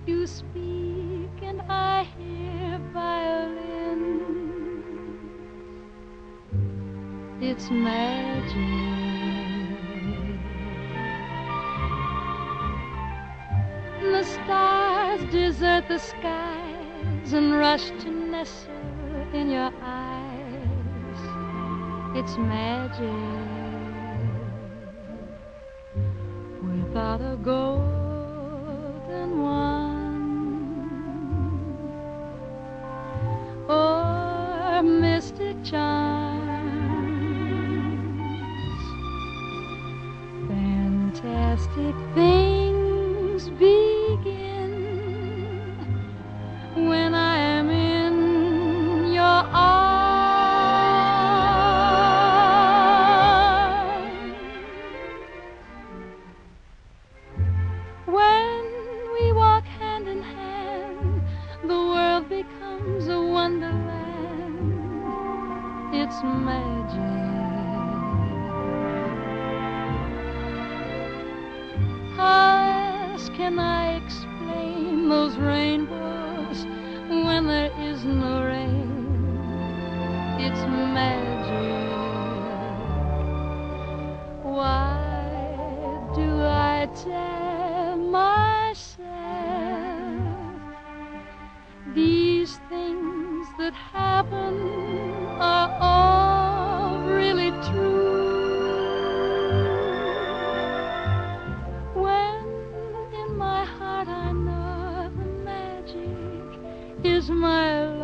You speak and I hear violins. It's magic. The stars desert the skies and rush to nestle in your eyes. It's magic without a golden one or mystic charms. Fantastic things begin when I am in your arms. When we walk hand in hand, the world becomes a wonderland. It's magic. How else can I explain those rainbows when there is no rain? It's magic. Why do I tell myself these things that happen are all really true? When in my heart I know the magic is my